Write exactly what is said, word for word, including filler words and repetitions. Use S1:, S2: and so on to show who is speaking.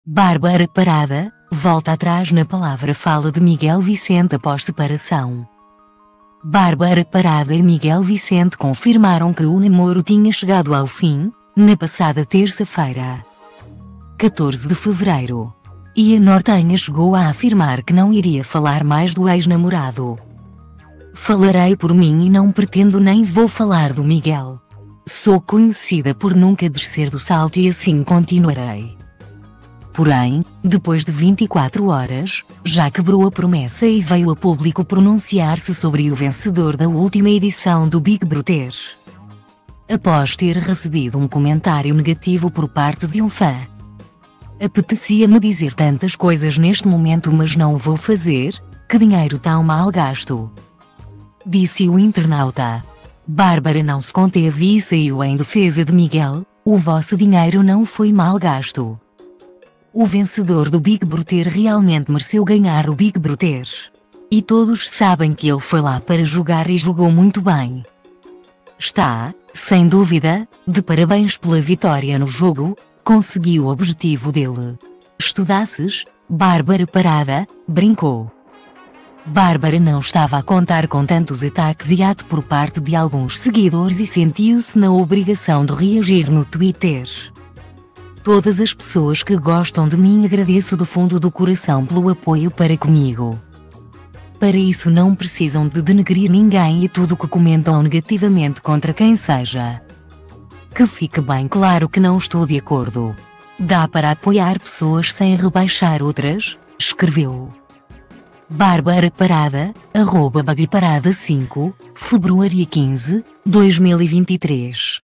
S1: Bárbara Parada, volta atrás na palavra fala de Miguel Vicente após separação. Bárbara Parada e Miguel Vicente confirmaram que o namoro tinha chegado ao fim, na passada terça-feira, catorze de fevereiro. E a nortenha chegou a afirmar que não iria falar mais do ex-namorado. Falarei por mim e não pretendo nem vou falar do Miguel. Sou conhecida por nunca descer do salto e assim continuarei. Porém, depois de vinte e quatro horas, já quebrou a promessa e veio a público pronunciar-se sobre o vencedor da última edição do Big Brother. Após ter recebido um comentário negativo por parte de um fã. Apetecia-me dizer tantas coisas neste momento, mas não o vou fazer, que dinheiro tão mal gasto. Disse o internauta. Bárbara não se conteve e saiu em defesa de Miguel: o vosso dinheiro não foi mal gasto. O vencedor do Big Brother realmente mereceu ganhar o Big Brother. E todos sabem que ele foi lá para jogar e jogou muito bem. Está, sem dúvida, de parabéns pela vitória no jogo, conseguiu o objetivo dele. Estudasses, Bárbara Parada, brincou. Bárbara não estava a contar com tantos ataques e ato por parte de alguns seguidores e sentiu-se na obrigação de reagir no Twitter. Todas as pessoas que gostam de mim agradeço do fundo do coração pelo apoio para comigo. Para isso não precisam de denegrir ninguém e tudo que comentam negativamente contra quem seja. Que fique bem claro que não estou de acordo. Dá para apoiar pessoas sem rebaixar outras, escreveu. Bárbara Parada, arroba Babi Parada cinco, fevereiro quinze, dois mil e vinte e três.